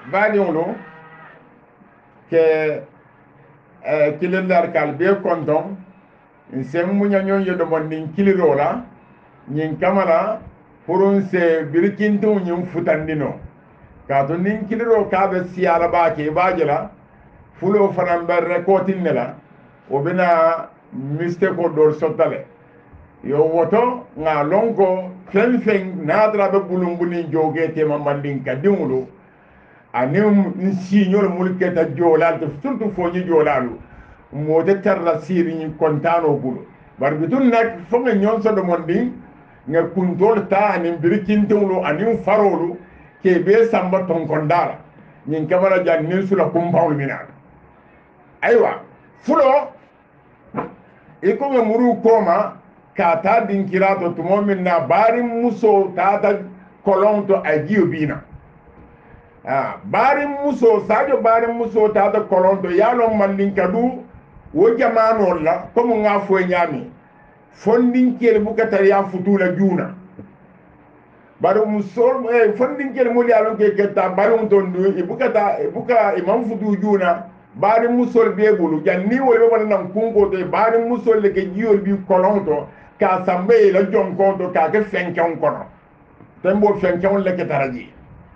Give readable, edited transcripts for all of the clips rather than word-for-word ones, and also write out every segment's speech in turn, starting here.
baadiŋolu ke kilindar kal be konton nsem muña ñoŋ ye domondin kiliro la ñiŋ kamala pour nse birikintiŋo ñiŋ futandino kaatu niŋ kiliro ka be siyala baake i baa je la fulo fanaŋ be rekotin ne la wo bena mistake dool sotta le yo woto ŋa loŋ ko feŋ feŋ naatara be bulumbuniŋ joogee tema mandin ka diŋolu aniŋ nsiiñolu mulu keta joolaalu te surtout foñi joolaalu moo te tara la siiri ñiŋ kontaanoo bulu bari bitun nak fo ŋa ñoŋ sodomondiŋ ŋa kuntoolu taa aniŋ birikintiŋolu aniŋ faroolu ke bee samba tonkondaa la ñiŋ kamara jaŋ niŋ sula kumpaŋolu minaa la ayiwa fulo i ko ŋa muruu kooma ka taa dinkiraa to tumoo miŋ na baariŋ musoo taata koloŋ to a jiyo biina baariŋ musoo Sadio baariŋ musoo taata koloŋ to ye a loŋ mandinka du wo jamaanoolu la komi ŋa fo ye ñaamiŋ fondinkeelu buka tariyaa futuu la juuna bari musoo fondinkeelu mulu ye a loŋ ke ketta bariŋo ton du i buka i maŋ futuu juuna baariŋ musoolu bee bulu jaŋ niŋ wolu be bala naŋ kunkoo to baariŋ musoolu le ke jiyoolu bi koloŋo to ka samba ye la jonkoŋo to ka ke fenkeŋo kono tenboo fenkeŋolu le ke tara jee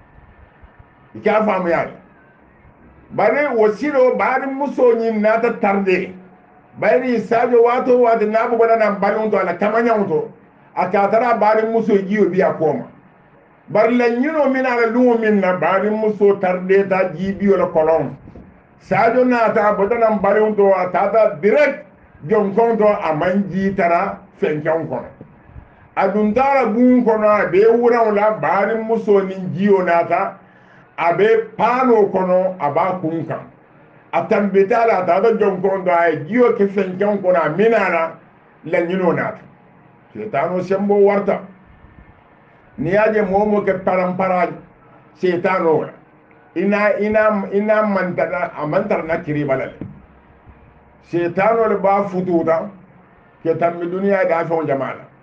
i ka faamuyaa le bari wo siloo baariŋ musoo ñiŋ naata tarde bayiri Sadio waatoo waati naa bugo la naŋ baliŋo to a la kamañaŋo to a ka tara a baariŋ musoo jio bi a kooma bari la ñinoo miŋ a la luŋo miŋ na baariŋ musoo tardeeta jiibio la koloŋ Sadio naata a bota naŋ baliŋo to a taata direct jonkoŋo to a maŋ jii tara fenkeŋo kono a duntaa la buŋo kono a bee wuraŋo la baariŋ musoo niŋ jio naata a be paanoo kono a baa kuŋ kaŋ a tambita la a taata jonkoŋo to a ye jio ke fenkeŋo kono a minaa la ñinoo naata seytaanoo semboo warta niŋ ye a je moo moo ke paramparaa seytaanoo la ina mantara na kiriba la le seytaanoo le baa futuuta ke tambi duniyaa daa feŋo jamaa la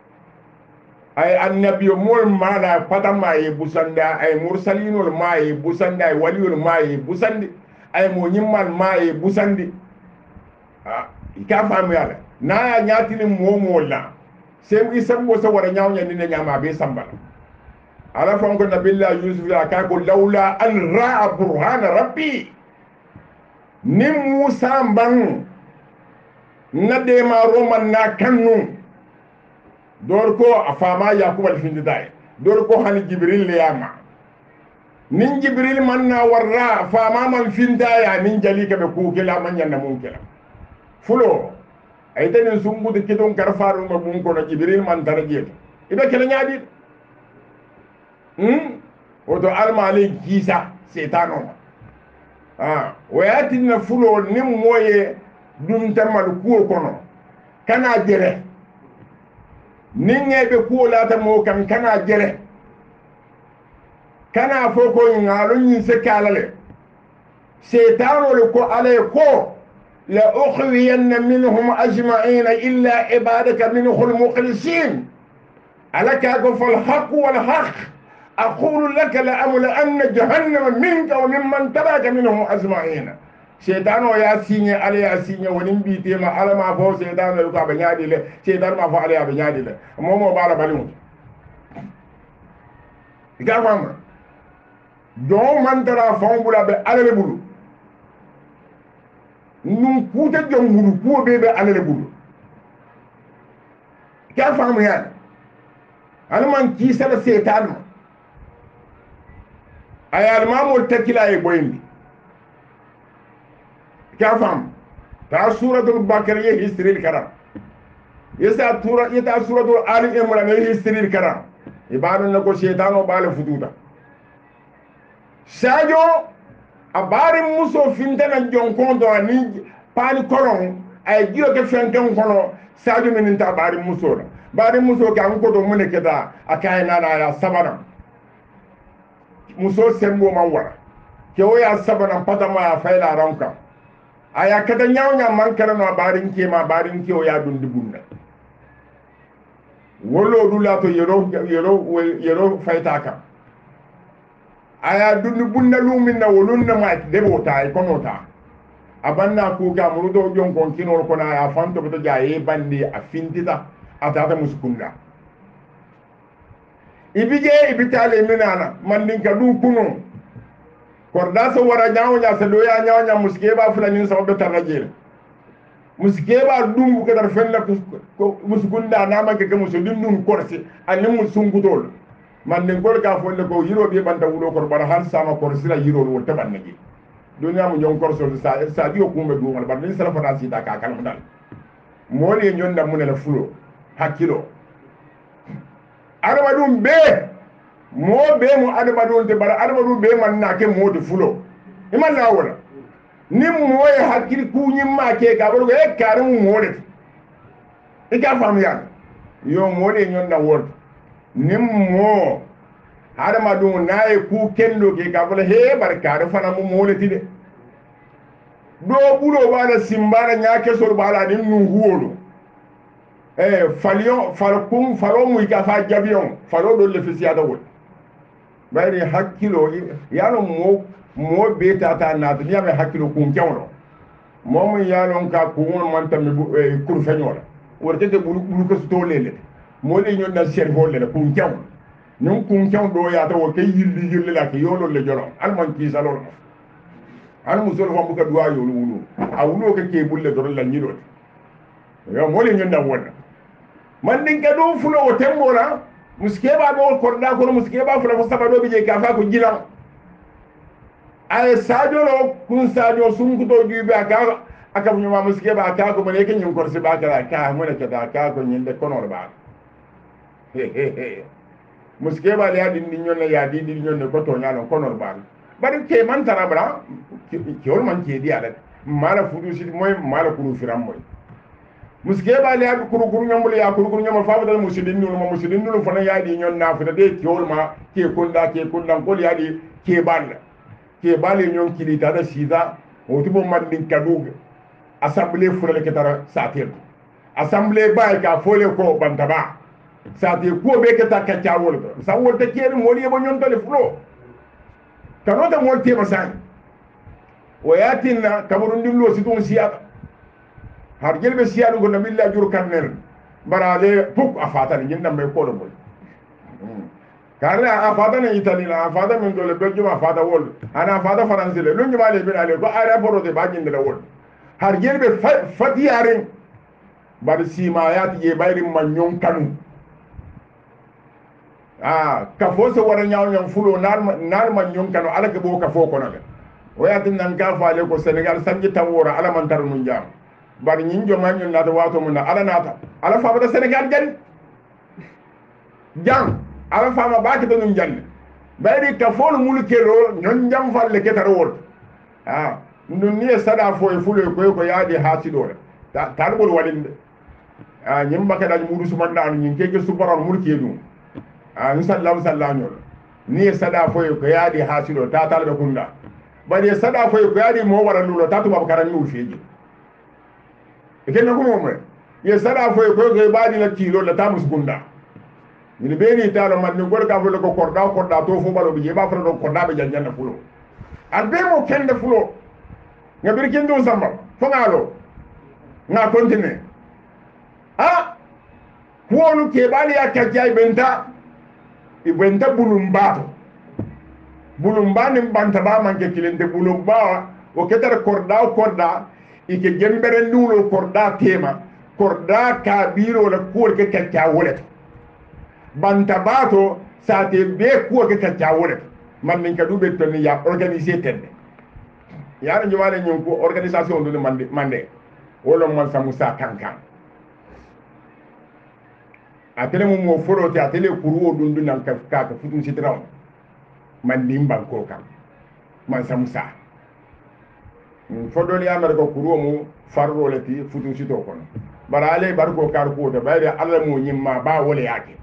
ay annabiyo moolu maa la patama ye busandi ay mursalinolu maa ye busandi ay waliyolu maa ye busandi ay moo ñimmal maa ye busandi i ka faamuyaa le naa ye ñaatini moo moolu la i sembo se wara ñaawo ñandi ne ñaama a bee samba la ala fon ko nabillah yusuf la ka ko lawla an raa burhana rabbi nin musa mban na deema roman na kannu door ko a faama yakubal finditaye door ko hani jibril le yama nin jibril man na warra faama man findaya nin jali ka be kuukela man ñanna mum kela fulo ay tanin sumbude kiton kar faaruma mum kono jibril man tara jeeto ibe kela ñaaɗiɗo woto almaale jiisa seytanoma woyatinna fulo nin moye ɗum tammal kuwo kono kana jere nin ŋeɓe kuwo laata mo kan kana jere kana fo ko ŋaalo ñin se kala le seytanole ko alaye ko la ukhwiyanna minhum ajmaina illa ibadaka minhu lmukhlisin ala kago falhaqu walhaq aqulu laka la amla jahannama minka wa mimman tabaka minhum ajmaina seytan o ya signé ala ya signé wonin mbitema ala ma fo seytan ko aɓe ñaaɗi le seytan ma fo ala aɓe ñaaɗi le momo ɓaala balimude ga fama jon mantara fan ɓula ɓe alale ɓulu num kuuta jon ɓulu kuwo ɓe ɓe alale ɓulu ga famu yaade alaman kiisala seytan ma ayalmamol takkila e ɓoyndi ka fam ta suratul bakara ye histril karam yesa suratul ali imran ye histril karam ibanu nako shaytano bale fututa Sadio a bari muso fintana jonkondo ani pani kolon ay jiyo ke fenken kono Sadio min ta bari muso la bari muso ka ko to mun keda akay nana ya sabana muso sembo man wara ke o ya sabana patama ya fayla ranka aya kada ñawña mankara no barin ke o ya ɗum dibunna wollo ɗula to yero fayta kam aya dunni bunda lumin na wolunna ma debota e konota abanna ku ka murudo jon kon kinol kona ya fanto to jaye bandi a fintita atata muskunda ibije ibitale minana mandin ka du kuno korda so wara nyaawo nya se do ya nyaawo nya muske ba fulani so be tarajel muske ba dum ko dar fenna ko muskunda na ma ke musudin dum korsi anni musungutol mandin gol ka folle ko yiro be banda wulo ko bara har sama korsira yiro wol tabannaji dunya mu nyon korso Sadio kumbe du mal barni sala fata sita ka kalam dal moli nyonda munela fulo hakilo adama dum be mo be mo adama dum te bara adama dum be man na ke mo de fulo iman la wala ni mo e hakil ku nyim ma ke ka baro e karam mo de e ka fam ya yo mo de nyonda wol ni mo adama dum na e ku kendo ke ka bala he barka fana mo le tide do bulo bala simbara nyake sol bala ni nu huolo falion falkum falo mu ka fa jabion falo do le fisiya da wol bayri hakkilo yalo mo beta ta na dunya me hakkilo kun kewno mom yalo ka ko man tammi kur feñola worte te bulu ko sto lele mo le nyon na servo le kun kew ñun kun kew do ya ta wo kay yilli la ke yolo le joro alman ki salol al musul fo bu ka duwa yolo wulu awulo ke bulle do la ñiro yo mo le nyon na wona man din ka do fulo o tembola muskeba do korda ko muskeba fulo fo sabado bi je ka fa ko jila ay Sadio lo kun Sadio sunku to juube aka nyuma muskeba aka ko mane ke nyum korsi ba ka mo ne ka ka ko nyinde kono ba muskeba le adi ni nyonna ya di nyonna ko to nyalo kono ba bari ke man tarabra ki ol man ke di ala mala fudu sit moy mala kuru firam moy muskeba le adi kuru nyamul ya kuru nyamul fa dal musidin nulu fana ya di nyonna fa de ki ol ma ke kunda ko ya di ke bal nyon kilita da sida o tubo man din kadu assemblée furale ke tara satir assemblée bay ka fole ko bantaba sati ko be ke ta ka tawol sa wol te keri moli e bo nyon tole flo kanota mol te masan o yatinna kaburun dillo sidon siya har gelbe siya do na billa jur kanner barale puk afata ni ndam be ko do bol karna afata ne itali la afata min dole be juma afata wol ana afata france le lu nyuma le bin ale ko ara boro de ba jinde la wol har gelbe fatiyarin bar sima yati ye bayri man nyon kanu ka fo so wara nyaaw fulo nar man nyon kanu ala ke bo ka fo ko naga o yatin nan ka faale ko Senegal sanji tawora ala man tar mun jam bar nyin jo man nyon nata wato mun ala nata ala fa ba Senegal jang ala fa ma ba ke to nun janne bayri ka fo mulkelo nyon jam falle ke tar wol nun ni sada fo e fulo ko yaadi hasidore tarbol walinde nyimba ka dal mudu sumanda an nyin ke subaron mulki dum ni sallallahu nyol ni sada fo ko yaadi hasido ta talbe kunda bari sada fo ko yaadi mo wara lulo ta tuba karan nul feji e ken ko mo ye sada fo ko baadi la kilo la ta muskunda ni beni talo man ni gorka fo ko korda to fo balo bi ba fo do korda be janjanna fulo albe mo kende fulo ngabir kendo samba fo ngalo nga continue kuolu ke bali ya kajai benta bulumba ni banta ba manke kilente bulumba o ketara korda ike jembere nulo korda tema korda ka biro la kuol ke kacca wolet banta bato sate be kuol ke kacca wolet man min ka dube to ni ya organiser tende yana jumale nyum ko organisation do mande wolo man samusa kankan atele mo foro te atele kuru dundu nan ka futun sitraw man limban ko kam man samusa fodoli amere ko kuru mo farro le ti futun sito kono barale barko kar ko de bayre alla mo nyimma ba wole yake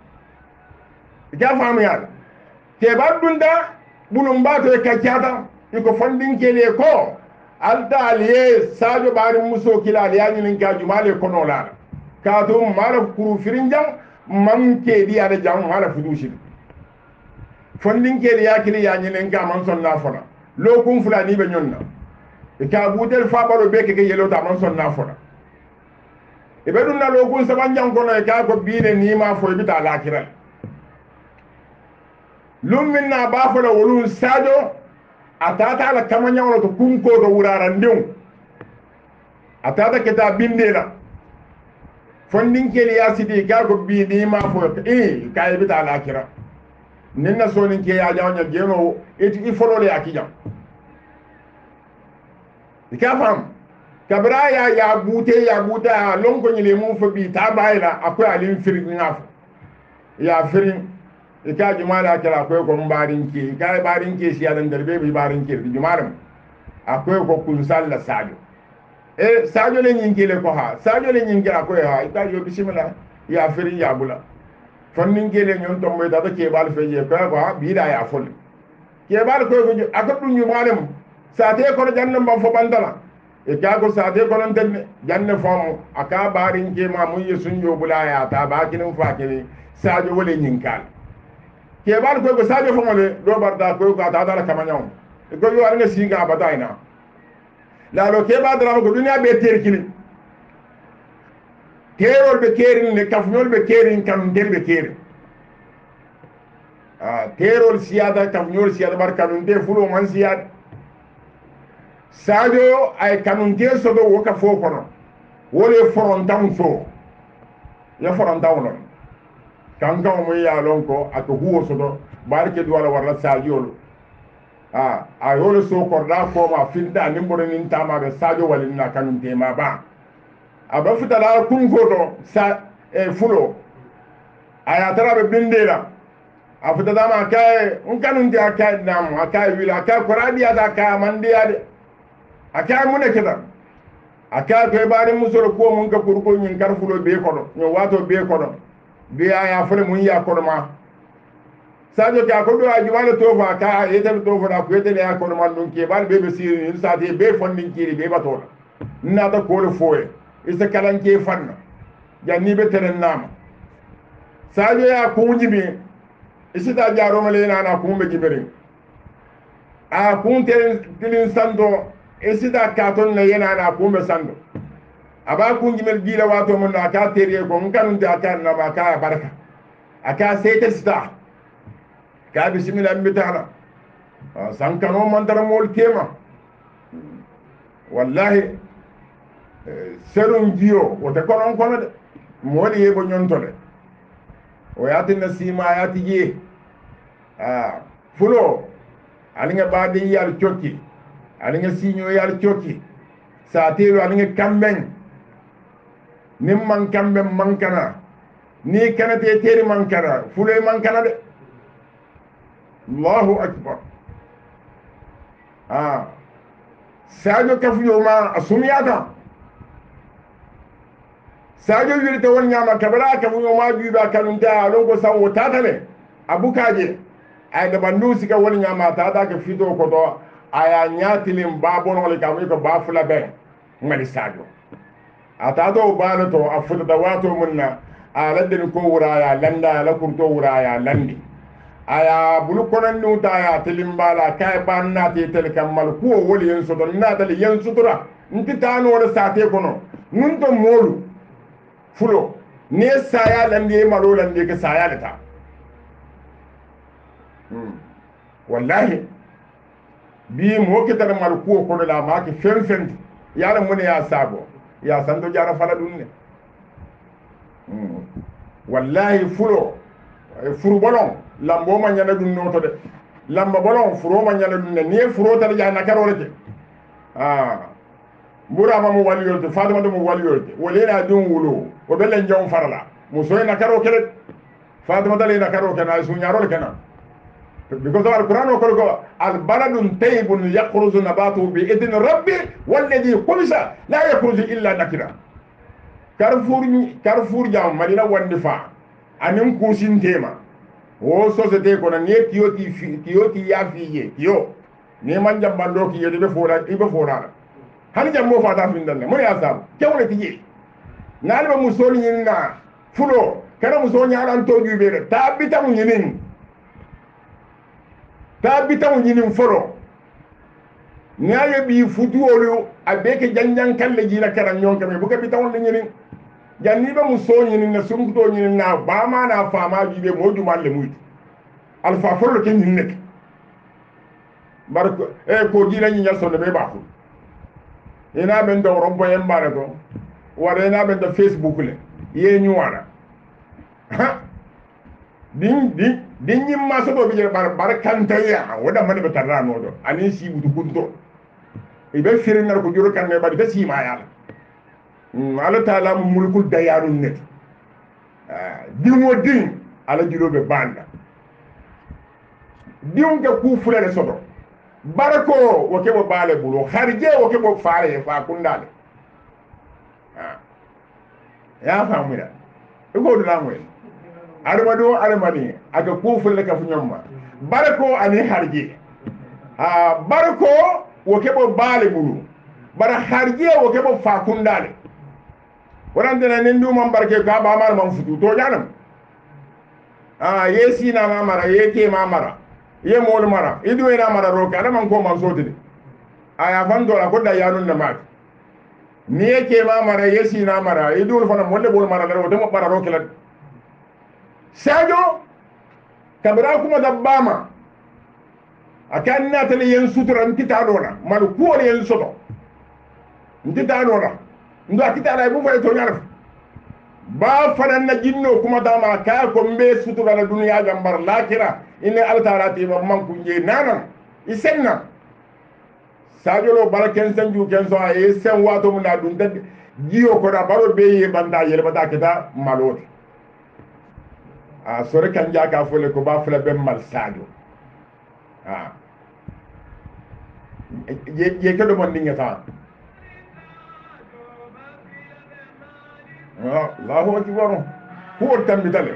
ja famu yalla te badunda bulum bato e kacciata iko fondin kele ko alta aliye Sadio bari muso kila aliya nyin ka jumale kono la ka to mala kuru firinjang mam ke di ada jang mala fudushi fondin ke ya kili ya nyinen ka man son na fona lo kun fulani be nyonna e ka butel fa balo be ke yelo ta man son na fona e be dun na lo kun saban jang kono e ka ko biine ni ma fo bi ta lakira lum minna ba fo la wolun Sadio atata la kamanya to kun ko do wurara ndew atata keta bindela fondin ke ya sidi ka ko bi ni ma fo ka bi ta lakira ninna sonin ke ya jawnya jeno eti folole akijam ikafam kabra ya buta lonko nyile mu fo bi ta bayila akoy alin firin ngaf ya firin ika jumala kala akoy ko mbarin ke ka barin ke si yadan darbe bi barin ke jumaram akoy ko kun salla Sadio Sadio le nyingile ko ha Sadio le nyingila akoy ha ika yo bismillah ya firin ya bula fannin gele nyon to moy dada ke bal feje ko ba biida ya fol ke bal ko ko akadu ñu malem saate ko janna mbam fo bandala e ka ko saate ko non tenne janne fom aka barin ke ma mun yesun yo bulaya ta ba kinin fa kini Sadio wole nyinkal ke bal ko Sadio fo mole do barda ko ta dala kamanyaw e ko yo alne singa bataina la lo ke ba dara ko dunya be terkini terol be kerin ne kafnol be kerin kan del be kerin terol siyada kafnol siyada bar kanunte fulo man siyada Sadio ay kanunte sodo woka fo kono wole forontam so ya forontam non kan kan mo ya lon ko ato huwo sodo barke duwala warla Sadio a yole so korda ko ma finda nimboro nin tama be Sadio walina kanunte ma ba aba futala kungoto sa fulo aya tara be bindela afuta ma kay on kanunti akay nam akay wila akay koradi ada ka mandiya de akay mun keda akay ko baade musoro ko mun ka kurko nyin kar fulo be kodo nyo wato be kodo be aya fere mun ya kodo ma Sadio ka ko do ajwala to fa ka yete to fa ko yete ya kodo man dun ke bal be be siri sa te be fondin kiri be batola na da ko le foye isa kalanke fanna janni be teren nama Sadio ya kunji bi isita jaro male na kumbe jibere a kun telin sando isita katon na yana na kumbe sando aba kunji mel gila wato mun na ka teriye ko nkan ta kan na ba ka baraka aka sete sta ka bismillah mitala sankano mandara mol kema wallahi serun jiyo wote konon kono de mooli yebo nyontole o yati na sima yati je fulo alinga baade yal chokki alinga sinyo yal chokki sa telo alinga kamben nim man kamben mankana ni kanate teri mankana fulo mankana de Allahu akbar Sadio kafuyo ma asumiyata Sadio wirte won nyama kabara ka mu ma juba kanunta lon ko sawo tatale abukaje ay da bandu sika won nyama tata ka fito ko to aya nyatilim babon wala ka mu ko bafula be ngari Sadio ata do bana to afuta da wato munna aladin ko wuraya landa la kurto wuraya landi aya bulu konan nuta aya tilimbala kay banna te tel kamal ko woli yen so don natal yen sutura nti tano wala sate kono nun to molu fulo ne saya lande malo lande ka saya lata wallahi bi mo ke tan mal ko ko la ma ke fen ya la mun ya sabo ya sando jara fala dunne wallahi fulo furu bolon lambo ma nyana dun noto de lamba bolon furo ma nyana dun ne furo tal ja nakaro reke Burama mu waliyote Fatima mu waliyote wolena dun wulo o belen jom farala muso na karo kele Fatima dale na karo kana su nyaro kana because al-Quran ko al-baladun tayyibun yakhruju nabatu bi idni rabbi walladhi qulisa la yakhruju illa nakira Carrefour jam Madina wandi fa anin kusin tema wo société ko na ne kiyoti ya fiye kiyo ne man jambando ki yede be fora hani jammo fata findanne mo ya sab kewle tije nalba musoli nyinna fulo kana muso nyaran to jube ta bita mu nyinin ta bitaw nyinin foro ngaye bi futuwolu abeke janjan kalle jina karan nyonka me buka bitaw nyinin janni ba muso nyinin na sumto nyinin na ba ma na fama jibe moju malle muyti alfa foro ke nyinin nek barko ko jina nyinya sonde be ba fu ina ben do rompo en barako wara ina ben do facebook le ye nyuwana ha din nyimma so do bi bar kantaya wada man be tarano do ani si butu kunto ibe firinar ko juro kan ne badi ta si ma yalla Allah taala mulkul dayanun net din ala julobe banda din ga ku fulere sodo barako wo ke bo bale bulo harje wo ke bo faare fa kundale ya famira ko do lamwe armado armani aga ku fulere ka fu nyamma barako ani harje barako wo ke bo bale bulo bara harje wo ke bo fa kundale warante na nendu man barke ka ba mar man futu to janam yesi na mamara yeke mamara ye mol mara idu ina mara roka ala man ko man sotide aya fando la ko da yanun na mak ni yeke mamara yesi na mara idu fana molle bol mara la to mo bara roka la Sadio kabra kuma dabbama akan na tele yen sutura ntita dona mal ko yen soto ntita dona ndo akita la bu fay to ñala ba fanan na jinno kuma dama ka ko mbe sutura la duniya gambar lakira inna altarati ba man ku nje nanam isenna Sadio lo bala ken sanju ken so ay sen wato mun na dun tad jiyo ko da baro be ye banda yele bata kita maloti sore kan jaka fole ko ba fele be mal Sadio ye ko do mon dingata Allahu akbar huwa tambitale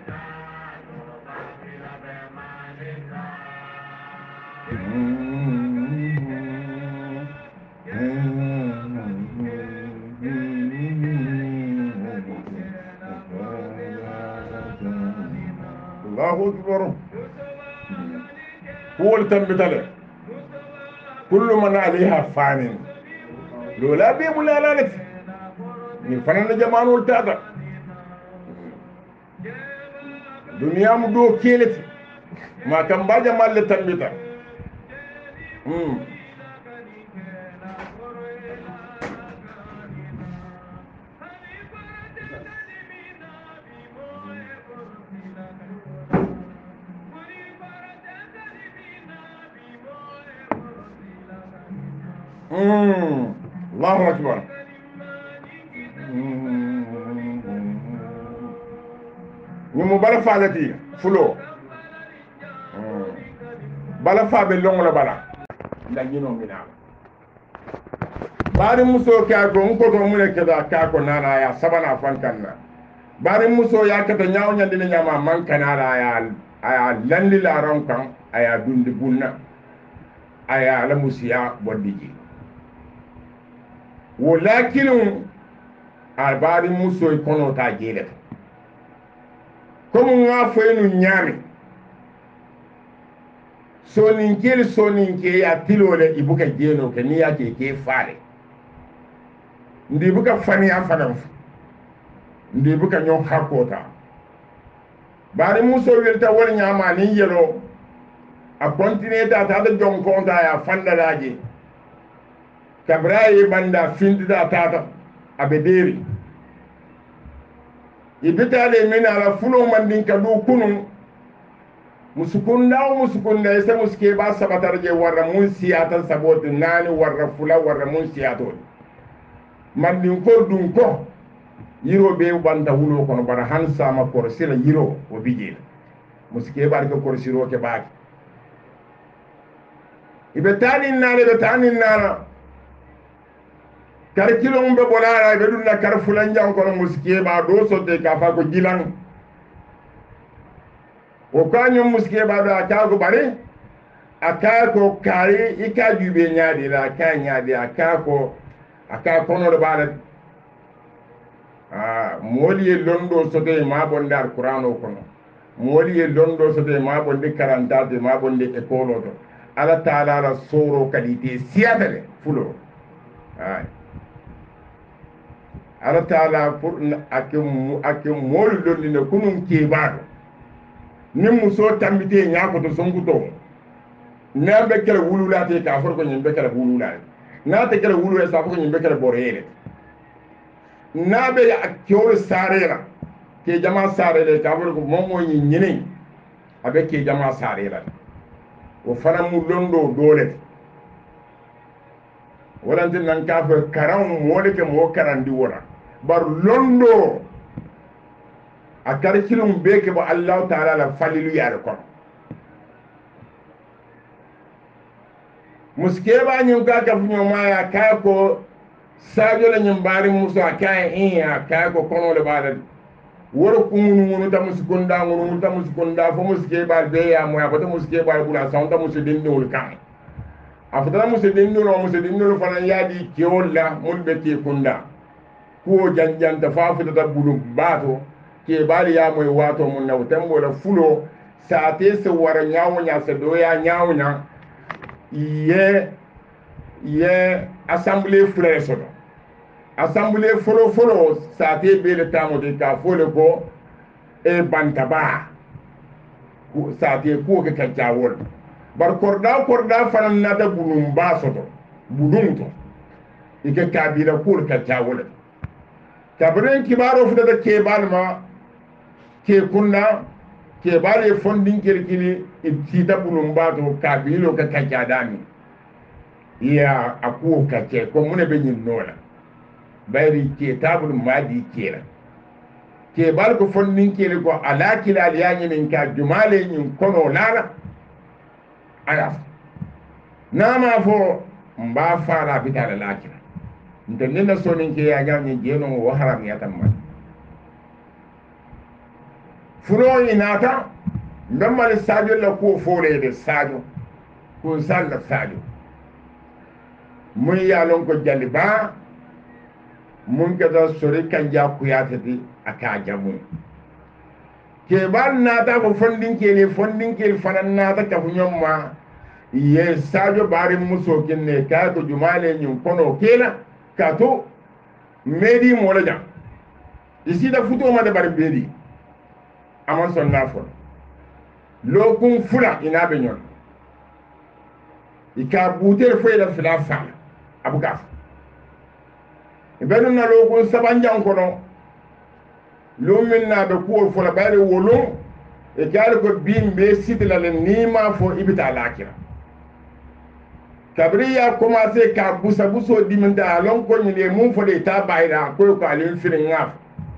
Allahu akbar huwa tambitale kullu man alaiha fanin lola bi mulalalati ni fanana jamanol tata duniya mu do keleti ma kan ba jamal le tambita Allahu akbar ni mu bala falati fulo bala fa be longo la bala la nyino mina bari muso ka ko ko to mu ne kada ka ko nana ya sabana fankanna bari muso ya kata nyaaw nyandi le nyama man kanara ya aya lanli la ron kan aya dundi bunna aya la musiya bodiji walakin albari muso kono ta jele comme nga foyinu nyami soninke ya tilole ibuka jeno ke ni yake ke fare ndi buka fani ya fanan ndi buka nyon hakota bari muso welta wol nyama ni yelo a continue ta da jon konta ya fanda daji kabraye banda findida tata abederi ibitale mina ala fulo mandin kadu kunun musukunda ese muske ba sabatarje warra mun siyata saboti nani warra fula warra mun siyato mandin ko dun ko yiro be banda wulo kono bara hansa ma korsila yiro o bijila muske bar ko korsiro ke baaki ibetani nana kar kilon be bolara be dunna kar fulan jang kono muske ba do sotte ka fa ko jilan o kanyo muske ba da ka ko bare aka ko kari ika jube nyaadi la ka nyaadi aka kono do bare moli londo sotte ma bondar qur'ano kono mooli ye londo soto ma bonde karantate ma bonde école oto ala taala la soro qualité siyata le fulo ay ala taala pour ake moolu londine kunun keɓaɗo nin muso tambite ñakoto sonkuto na be kala wululate ka for ko ñin be kala wululate na te kala wululate sa ko ñin be kala boreyele na be kewol sarela ke jama sarele ka for ko momo ñi ñine abe ke jama sarela o fana mu londo dole warante nan ka fa karam mole ke mo karandi wona bar londo a karkilum be ke bo Allah taala la falilu yare ko muskeba ñum ka ka fu maya ka ko Sadio la ñum bari musa ka ya ka ko kono le bala woro kunu ngunu ta muskunda ngunu ta muskunda fo muskeba be ya mo ya ko ta muskeba bula sa ta musidin dol kan afata musidin dol fana yadi kiolla mun be ke kunda ko janjanta fa fita ta bulu bato ke bali ya moy wato mun naw tembo la fulo sa te se wara nyaawo nya se do ya nyaawo nya ye assemblée frère soto assemblée folo sa te be le tamo de ka fole ko e bantaba sa te ko ke kajawol bar korda fanan nata bunum ba soto budum to ike kabila ko kajawol kabren kibaro fuda da ke balma ke kunna ke bale fondin kirkini itita bunum ba to kabilo ka kajadami ya aku kace ko mune be nyin nola bayri ke tabul madi kera ke bal ko fondin kele ko alakila aliyani min ka jumale nyin kono lara aya nama fo mba fara bitala lakira ndenne na sonin ke ya nyanyi jeno wo haram ya tamma fulo inata ndammal Sadio la ko fole de Sadio ko salla Sadio mun yalon ko jaliba mun kada sori kan ja kuyatati aka jamu ke bal nata ko fondin ke fanan nata ka nyomma ye Sadio bari muso kinne ka ko jumale nyum kono kela ka to medi mola jam isi da futo ma da bari bedi amon son nafo lokun fula ina be nyon ika buter fo ila fila fala abuka ibenu na lokun sabanjan kono lumin na be ko fo la bare wolum e kala ko bimbe sidla le nima fo ibita lakira kabriya commencé ka buso diminta alon ko nyile mum fo de ta bayra ko alin firin ngaf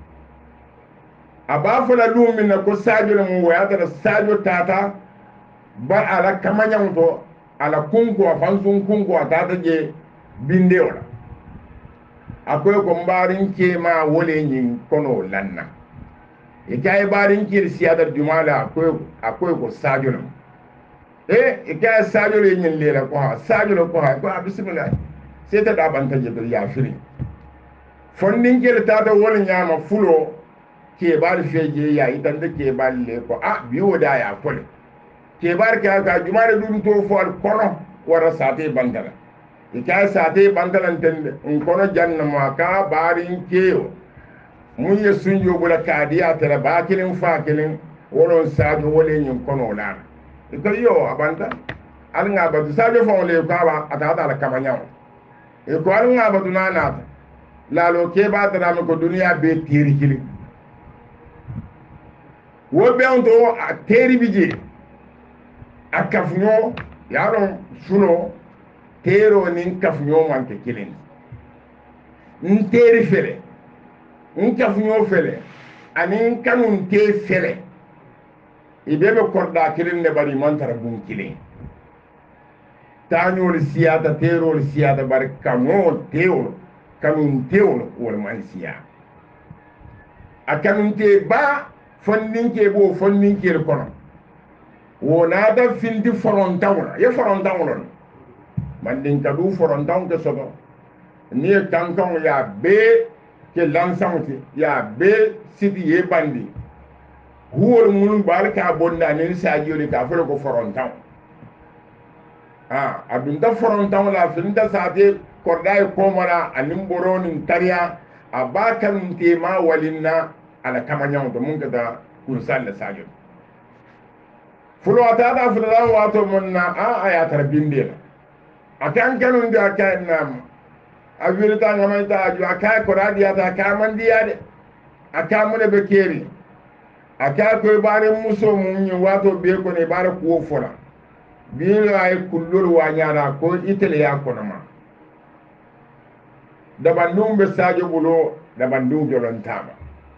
aba fo la lumin na ko Sadio le mu waya da Sadio tata ba ala kamanyang to ala kunko fansun kunko tata je binde wala akoy ko mbarin ke ma wole nyin kono lanna e kay barin ke siyada jumala akoy ko Sadio le e kay Sadio le nyin lera ko Sadio ko bismillah c'est ta avantage de ya firi fondin ke tata wole nyama fulo ke bar feje ya idan da ke bar le ko biwo da ya kole ke bar ka jumala dum to fo al kono wara sate bangala ika sate bangalan tende in kono janna ma ka barin keyo mun ye sunjo bula kadiya tara bakilin fakilin wolon Sadio wole nyin kono la iko yo abanda alnga badu Sadio fon le ko ba ata la kamanyaw iko alnga badu nana la lo ke ba tara ko duniya be tiri kili wo be on to a teri bije akafnyo yaron suno tero nin kafnyo man ke kilin nteri fele nkafnyo fele anin kanun te fele ibebe korda kilin ne bari man tara bun kilin tañol siyata terol siyata bari kanol tewol kanun tewol wol man siya a kanun te ba fonninke bo fonninke kono wona da findi forontawla ye forontawlon mandin kadu forontaw ke soto ni kankan ya be ke lansanti ya be sidi ye bandi huwol mun bal ka bonda nin Sadio li ka fele ko forontan adun da forontan la finta sate korday ko mara anim boronin tariya abakan tema walinna ala kamanyan to mun kada kun salla Sadio fulo atada fulo wato munna aya tarbinde akan kanun da kan nam awirta ngamaita aju akai koradiya ta kamandiya de akamune be keri aka ko bare muso mun yi wato be ko ne bare ko fola biyo ay kullul wanyara ko itele ya ko ma da bandum be Sadio bulo da bandum jolon tama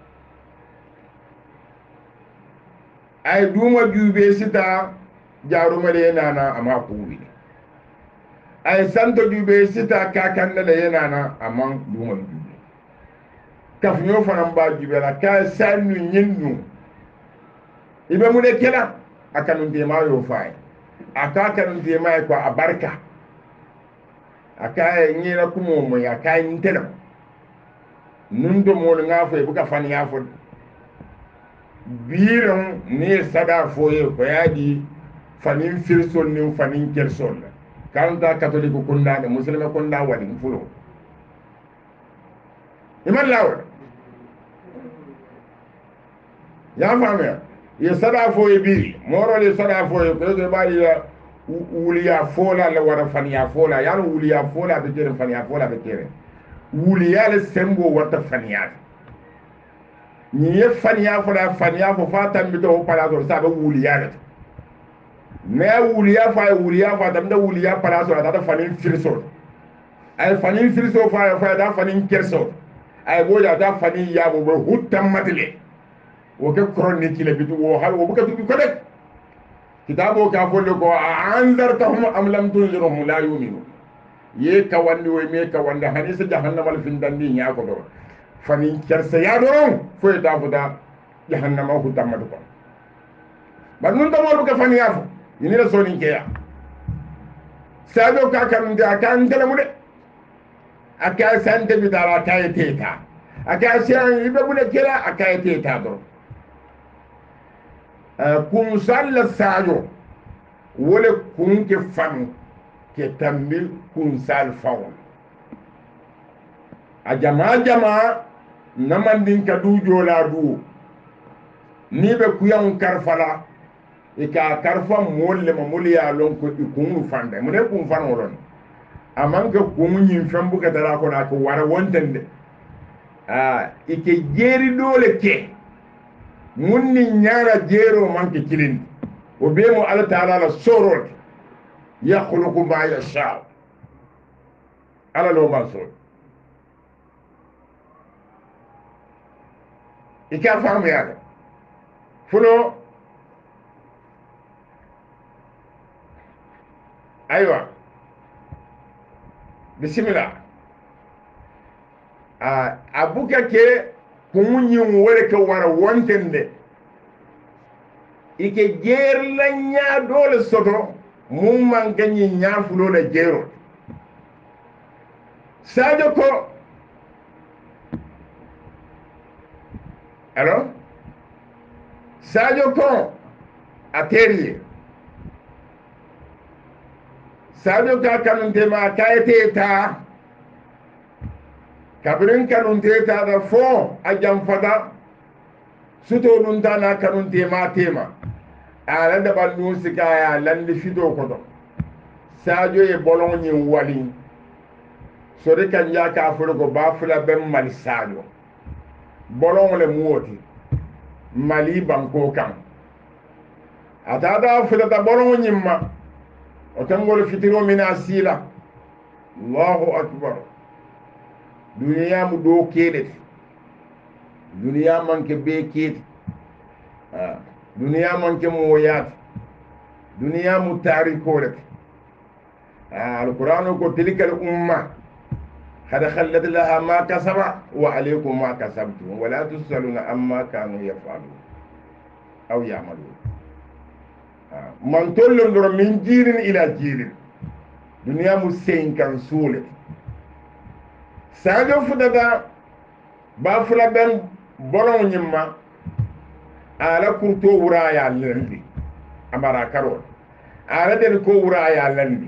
ay duma jube sita jaruma le nana ama ko wi ay santo jube sita ka kanda le nana ama duma jube kaf ñoo fanam ba jube la ka sanu ñinnu ibe mu de kela akanun de ma yo fay aka kanun de ma ko abarka aka ñira kumo mo ya ka ñintela nun do mo nga fay bu ka fan ya fo biiron ne sada foye ko yaadi fanin firsol ni fanin kersol kanta catholique kunda de muslima kunda wadi fulo iman lawol ya fami ye sada foye bi moro le sada foye ko ke bari ya wuliya fola la wara faniya fola ya wuliya fola be tere faniya fola be tere wuliya le sembo wata faniya ni ye faniya fo fata mi do pala do sabe wuliya le me wuliya fa tamda wuliya pala so da fanin firso ay fanin firso fa da fanin kerso ay boja da fanin yabo bo hutam matile wo ke chronique le bitu wo hal wo buka tubi ko de kitabo ka folle ko anzartahum am lam tunzirhum la yu'minu ye kawandi wo me kawanda hanisa jahannama al findandi nya ko do fanin kerse ya doron fo da buda jahannama ko tamadu ko ba nun da mo buka fani yafo yini la soni ke ya Sadio ka kan da kan tele mu de aka sante bi dara kay teta aka sian ibe bu de kera aka teta do kun salla Sadio wole kun ke fan ke tambil kun sal fawn a jama namandin ka du jola du ni be kuyan karfala e ka karfa molle ma moliya lon ko ikunu fande mun e kun fan wolon aman ka kun yin fambu ka tara ko na ko wara wontende ike jeri dole ke mun ni nyara jero man ke kilin o be mo Allah taala la sorot yakhluqu ma yasha ala lo ma sorot ika famu yaade fulo aywa bismillah abuka ke kumunyin wore ka wara wontende ike gerlanya dole soto mun man ganyi nyafulo la jero Sadio ko alors Sadio ko aterie Sadio ka kanunte ma kayete ta kabirin kanunte ta da fo a jamfada suto nun ta na kanunte ma tema ala da bannu sikaya landi fito kodo Sadio e bolon yin wali so de kan ya ka furo ko ba fula ben mal Sadio bolon le muoti mali banko kan atada fula da bolon nyimma o tangol fitiro min asila Allahu akbar duniya mu do kedet duniya man ke be ket duniya man ke moyat duniya mu tarikolet alquran ko tilkal umma hada khallat laha ma kasaba wa alaykum ma kasabtum wa la tusaluna amma kanu yafalun aw ya'malun man tollon doro min jirin ila jirin duniya mu senkan sule Sadio fudaga ba fula ben bolon nyimma ala kurto wura ya landi amara karo ala den ko wura ya landi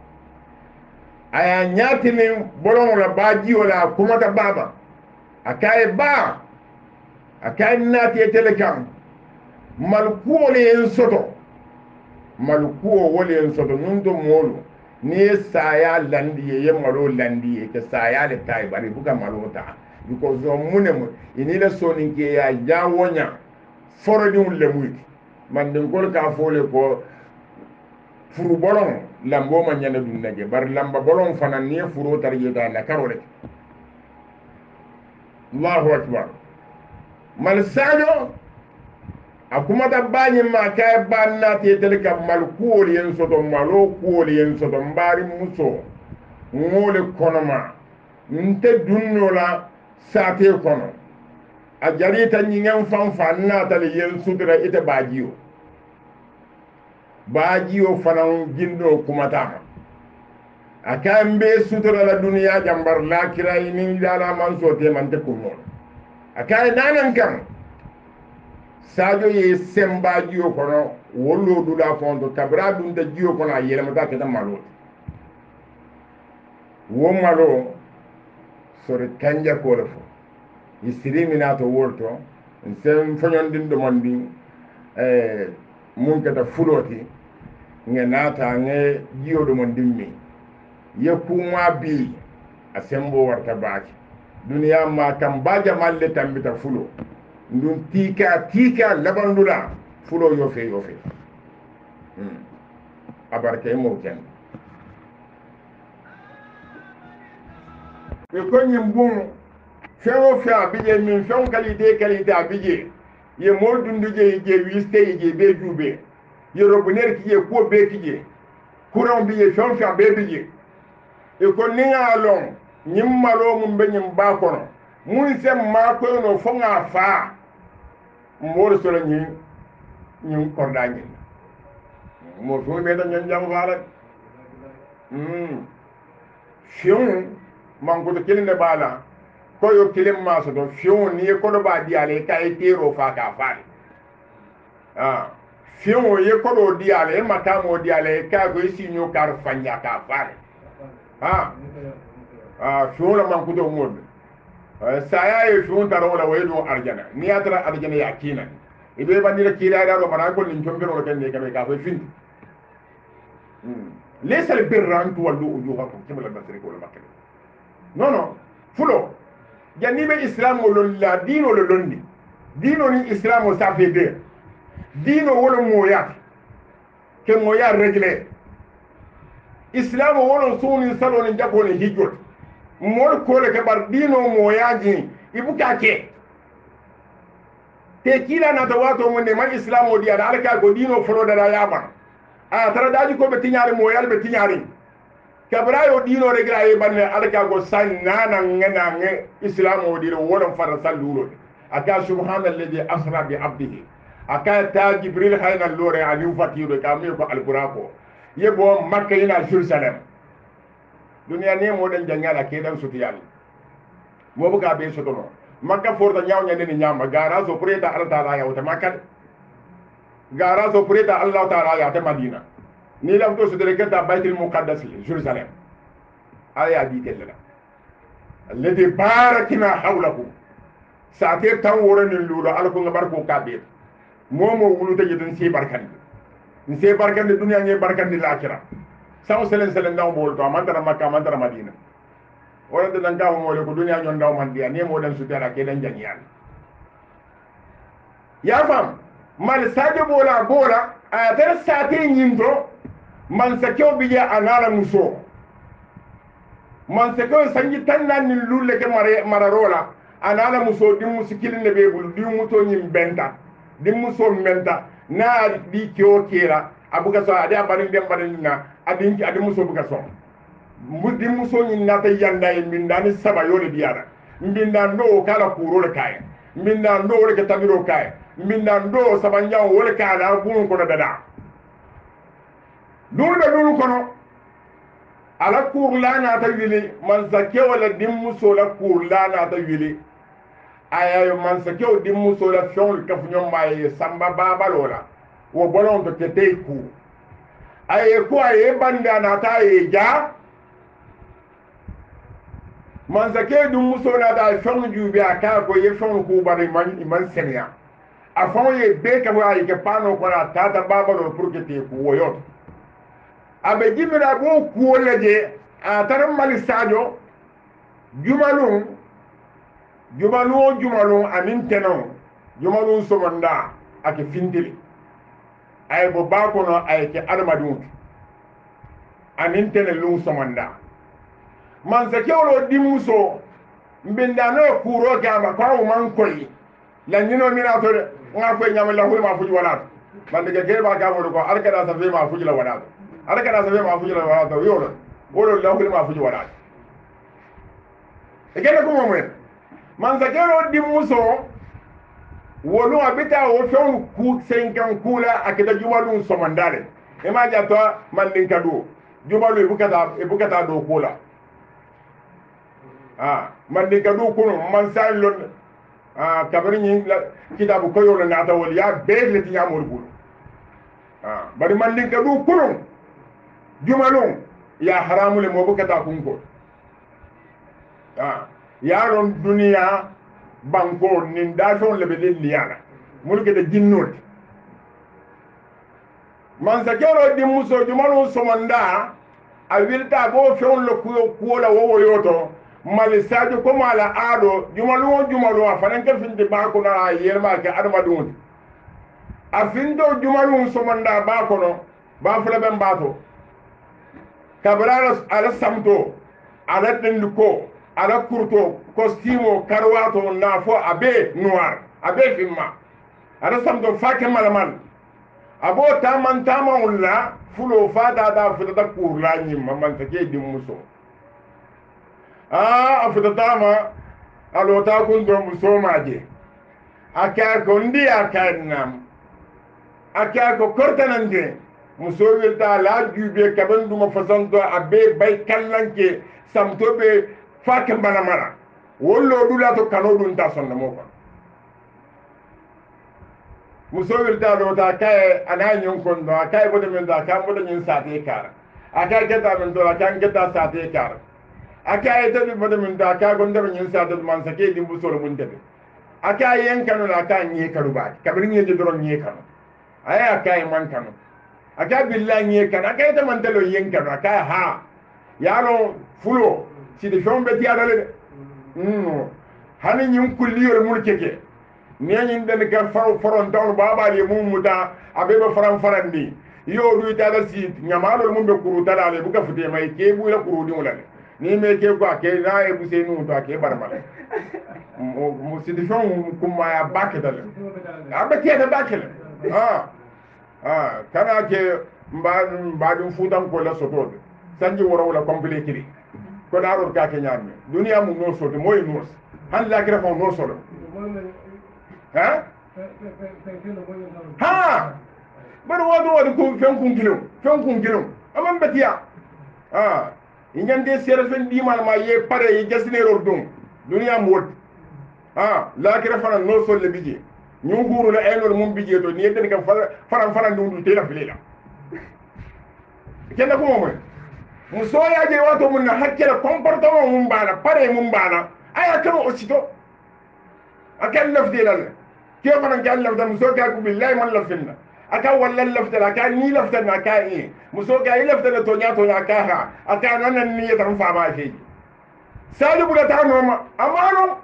aya nyatini bolon la baji wala kuma ta baba akaye ba akaye nati telekam malkuo le en soto malkuo wole en soto nundo molu ni saya landi ye malo landi ye ke saya le tay bari buka malota because o munemu inila sonin ke ya jawonya forodi le muti man den gol ka fole ko furu bolon lambo ma nyana dun nage bar lamba bolon fanan ni furu tar yeda la karole Allahu akbar mal Sadio akuma da bani ma kay banna te telka mal kuol yen soto malo kuol yen soto mbari muso ngole konoma nte dunno la sate kono a jarita nyingen fan na tale yen sutra ite bajiyo fanan gindo kumatama akambe sutra la duniya jambar la kirai ni dala man sote man te kunno akay nanan kan Sadio ye semba jiyo kono wollo dula fondo tabra dun de jiyo kono yele mata keta malo wo malo sore kanja ko lefo isiri minato wolto sen fonyon din do mandi mun kata fuloti nge nata nge jiyo do mandi mi ye kuma bi asembo warta baaki duniya ma kam baja malle tambita fulo ndun tika labandula fulo yofe abarke mo ken e ko nyimbum fewo fe abije min fewo qualité abije ye mol dunduje je wiste je be dube ye robuner ki ye ko be kije kuran biye fewo fe be bije e ko ninga long nyimmalo mum be nyim ba kono mun sem ma ko no fonga fa mor solo ñi korda ñi mo fo me da ñan jam faala fion man ko to kelinde bala ko yo kelim ma so do fion ni ko do ba diale kay tero fa ka faale fion ye ko do diale mata mo diale ka go sinyo kar fanya ka faale fion la man ko do mo saya ye fiun taro la wedo arjana ni atra arjana yakina ibe bandira kila da ro mana ko nin jombiro ken ne kabe ka fa fin laysa al birra an tuwallu wujuhakum kibla al-mashriq wal maghrib no fulo janibe islam lol la dino lo londi dino ni islam sa fe de dino wala moya ke moya regle islam wala suni salo ni jako ni hijjot mol kole ke bar dino moyaji ibuka ke te kila na tawato mun ne man islamo dia da alka go dino folo da yaba tara daji ko be tinyare moyal be tinyare kabrayo dino regraye banne alka go sanna ngena nge islamo dire wala fara sallulo aka subhanalladhi asra bi abdihi aka ta jibril hayna lore ali fatido kamé ko alqurako yebo makka ina jerusalem dunia ne mo den jangala ke dan suti yalla mo buga be soto no makka forta nyaaw nyande ni nyamba gara so preta allah taala ya wata makka gara so preta allah taala ya ta madina ni lam to sudere kata baitul muqaddas jerusalem aya di tella alladhi barakina hawlahu saate tan wora ni lulo alko ngabar ko kabir momo wuluta yedin si barkande dunia ngi barkande lakira saw selen ndaw bol to amantara makka amantara madina wala de dan gawo mole ko dunia nyon ndaw man dia ne mo dan sutera ke dan janyal ya fam mal Sadio bola a tar sate nyinto man sakyo biya anala muso man sakyo sangi tannan ni lulle ke mararola anala muso dim musikil ne be bul dim muto nyim benta dim muso menta na di kyo kera abuga so ade abani dem badina adinki adi muso buga so mudi muso ni nata yanda e mindani saba yole biara mbinda ndo kala kurole kay mbinda ndo wole ke tamiro kay mbinda ndo saba nyaw wole kala gun ko dada dulu kono ala kurlana ta wili man zakke wala dim muso la kurlana ta wili aya man sa kew dim muso la fion ka fu nyom may samba baba lola wo bolon to tey ku ay ko ay banda na ta e ja man sa ke dum muso na da fion jubi aka ko ye fion ku bari man senya a fon ye be ka wa ye pano ko na tata baba lo pour que te ku woyot abe jimira bo ku leje a taram mali Sadio jumalum anin tenon jumalum somonda ake fintili ay bo bakono ay ke armadun anin tenen lum somonda man sa kewlo dimuso mbindano kuro gamba ko man koy la ñino minato de nga koy ñam la hulma fuji wala man de ke ba ga ko arkada sa fe ma fuji la wala arkada sa fe ma fuji la wala yolo wolo la hulma fuji wala e gene ko mo man sa kero di muso wolu abita wo fen ku senkan kula akida jumalu somandale e ma jato man din kadu jumalu ibukata do kula man din kadu kuno man sa lon kabari ni kitabu ko yolo nata wol ya bele ti nyamol bulu bari man din kadu kuno jumalu ya haramu le mo bukata kunko yaron duniya banko nin dafon lebe de liyana mulke de jinnot man sa kero di muso jumalu somanda a wilta bo fewn lo ko la wo yoto mali Sadio ko mala ado jumalu a fanan ke finde ba ko na yerma ke armadun a findo jumalu somanda ba ko no ba fele ben bato kabara ala samto ala tenduko ala kurto costume karwato nafo abe noir abe fimma ada samdo fake malaman abo tama ulla fulo fada da fita kurla nyimma man take di muso afita tama alota kun do muso maje aka ko ndi aka nam aka ko kortanande muso wilta la jube kaban duma fasanto abe bay kallanke samto be fake mara wollo dula to kano dun ta sonna mo ko muso wilta do ta kay ananyon kon do kay bodo men da kam bodo nyin sate kar aka geta men do aka geta sate kar aka ite bi bodo men da aka gonde nyin sate man sake dimbu solo mun tebe aka yen kanu la aka nyi karu ba kabri nyi de doron nyi kanu aya aka man kanu aka billahi nyi kanu aka ite man delo yen kanu aka ha yaro fulo si de fombe ti adale hani nyum kulliyo mulkeke neñin den ka faron taw baba le mum muta abeba farandi yo du tala si nyamalo mum be kuru tala le buka fute may ke bu la kuru di mulale ni me ke ko ke na e bu senu to ke barmale mo si de fon kuma ya bakdal abe ke da bakele kana ke mba dum fudan ko la soto sanji woro wala complet ko daror ka ke nyarme duniya mu no soto moy nos han la kira fon no soto ha bari wado ko fen kun kilo amam betiya ingande sere fen dimal ma ye pare ye jasnero dum duniya mu wot la kira fana no sol le bije ñu nguru la enol mum bije to ni den ka faran dum te la filela kenna ko mo muso ya je wato mun na hakkela comportement mun bana pare mun bana aya kama osito akan lafde lal ke man kan lafda muso ka ku billahi man lafina aka walla lafda aka ni lafda na ka muso ka yi lafda to nya ka ha aka nan ni ya tan fa ba ke Sadio buda ta no ma amano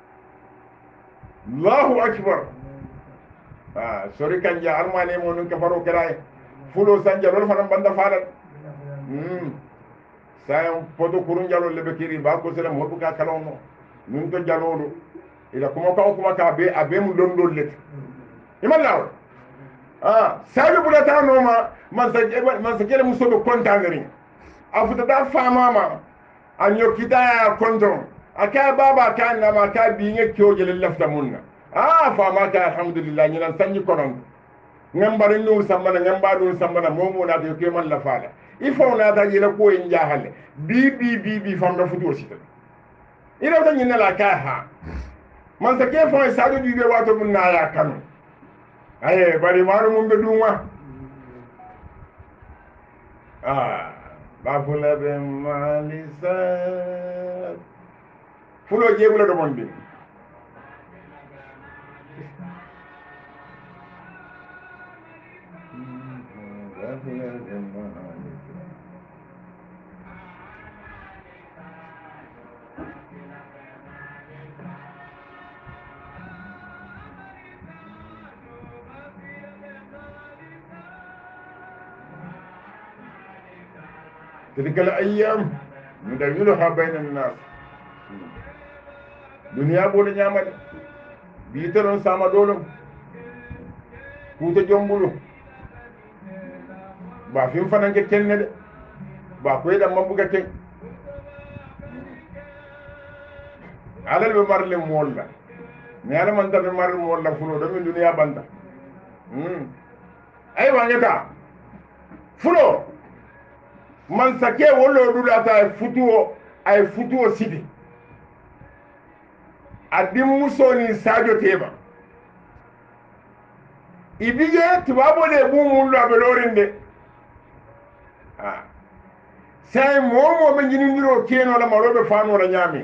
Allahu akbar sori kan ja armane mo nun ka faro kray fulo sanja rol fanam banda faal sayon poto kurun jalo lebe kiri ba ko sele mo buka kalono nun to jalolo ila kuma ka be abe mu londo let imalla Sadio buda ta no ma man sa kele muso be kontangari afuta da fama ma anyo kitaya konton aka baba kan na ma ka bi nge kyo jele lafta munna fama ka alhamdulillah ni nan sanyi konon ngambare nu sambana ngambadu sambana momo na to ke man la fala ifo na ta jele ko en jahale bi fam da futur sita ila ta nyina la ka man sa ke fa Sadio bi be wato mun na ya kanu aye bari maru mun be duma bafula be malisa fulo jebula do mondi تلك الأيام نداولها بين الناس دنيا بول نيامل بيترون ساما دولم كوتا جومبولو با فيم فنانك كين دي با كوي دام مبوغا كين على المرل مولا نيالا من تر المرل مولا فلو دم دنيا باندا اي وانغتا فلو man sake wolo dulata ay futuo sidi adim musoni Sadio teba ibije tubabo de bumullo abelorinde say momo be nyinindiro keno la marobe fano la nyami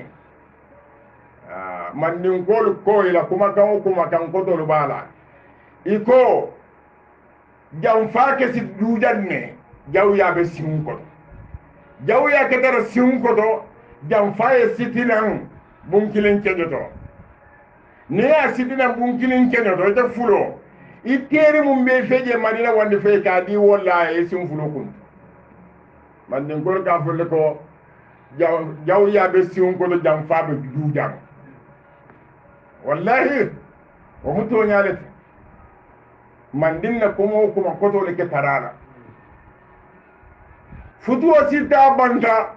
man nin kol ko ila kuma kan ko to bala iko jam faake si dujanne jaw ya be simun ko jaw ya ketara simun ko to jam faye sitinan bunkilen kejoto ne ya sitinan bunkilen kejoto te fulo iteri mum be feje madina wande fe ka di walla e sim fulo kun man den gol ka fulle ko jaw ya be simun ko to jam fa be dujan wallahi o muto nyalete man dinna kuma koto le ke tarala futuwa sita banta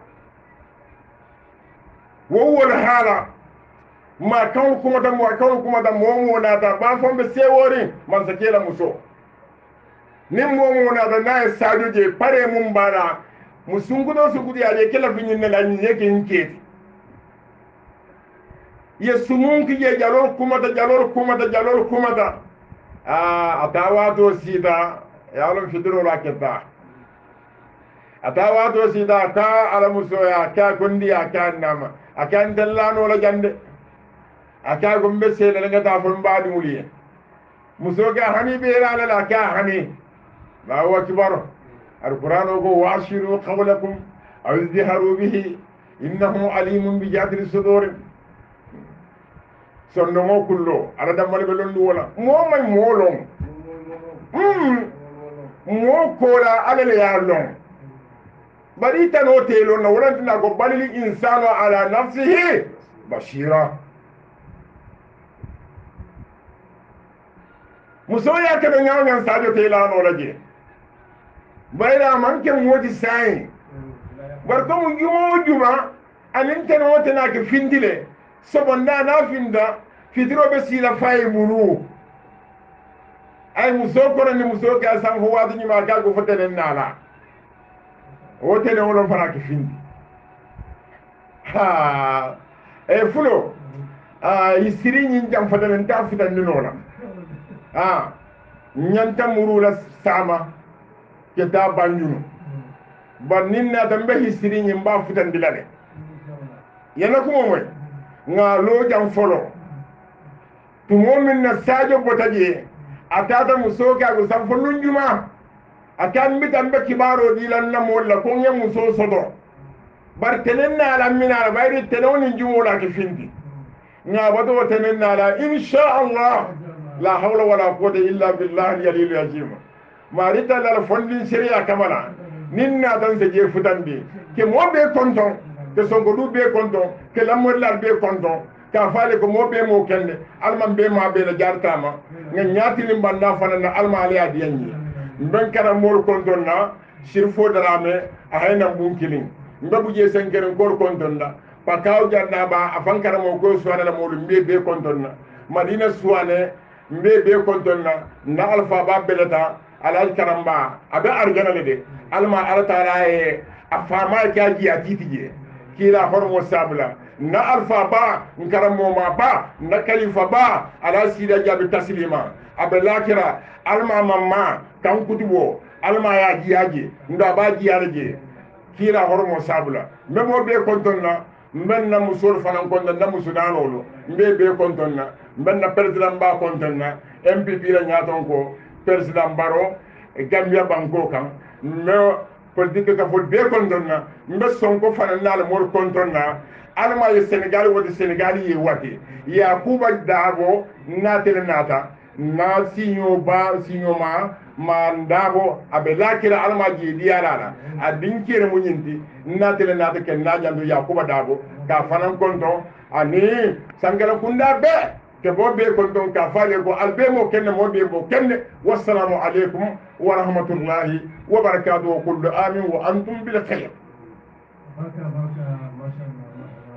wowol hala ma kan kuma da momo na da ba fon be sewori man sakela muso nin momo na da na Sadio je pare mun bara musungudo sugudi ale kala finyin na lanyi yake nketi ye sumun ki je jalor kuma da atawato sida yalon fidiro raketa atawato sida ka ala musoya ka kundi aka nama aka ndallano la jande aka gombe sele la ngata fon baadi muliye musoga hani be la ka hani ma huwa kibar alquran go washiru qawlakum aw izharu bihi innahu alimun bi jatri sudur sonno mo kullo ala dammal be londu wala mo may molon mo kola ala le ya lon bari tano telo na wala tana go balil insanu ala nafsihi bashira musoya ka da nyawan Sadio tela no laje bayra man ke moti sai barko mu juma anin tano tana ke findile sobonda na finda fitirobe sila faye muru ay muso kono ni muso ka san ho wadu ni ma ga go fotene nala o tene wolo fara ki findi ha e fulo isiri ni jam fotene nta fitan ni nona nyanta muru la sama ke ta banjunu bannin na tambe isiri ni mba fitan dilale yana kuma moy nga lo jam folo tumo min na Sadio botaje atata muso ka go sam fonun juma akan mi tambe kibaro dilan na molla ko ngem muso sodo bar tenen na la mina bayri tenoni jumola ke findi nga bodo tenen na la insha Allah la hawla wala quwwata illa billah al-aliyyil azim marita la fondin sharia kamala ninna dan se je futandi ke mo be konton ke songo du be konton ke lamor la be konton ka faale ko mo be mo kende alman be ma be la jartama nga nyaati limbanda fanana alma ali adiyanyi mben kara mol konton na sirfo darame a hayna bunkilin ngabu je senkeren kor konton na pakaw janna ba afan kara mo ko suwana la mo be konton na madina suwane be konton na alfa ba belata alal karamba abe arjana le de alma ala taala e afama ka ji atitije kila hormo sabla na alfa ba nkaramo ma ba na kalifa ba ala sida jabi taslima abelakira alma mamma kan kutubo alma ya jiyaje nda ba jiyaje kila hormo sabula memo be kontonna men na musol fanan konna na musudanolo mbe be kontonna men na president ba kontonna MPP la nyaton ko president baro Gambia banko kan me politique ka fo be kontonna mbe sonko fanan na le mor kontonna alma ye Senegal wodi Senegal ye wati ya kuba dago na tele nata na sinyo ma ndago abe lakira alma ji diarala a dinkire munyinti na tele nata ken na jandu ya kuba dago ka fanan konto ani sangala kunda be ke bo be konto ka fale ko albe mo kenne mo be bo kenne wassalamu alaikum wa rahmatullahi wa barakatuh kullu amin wa antum bil khair.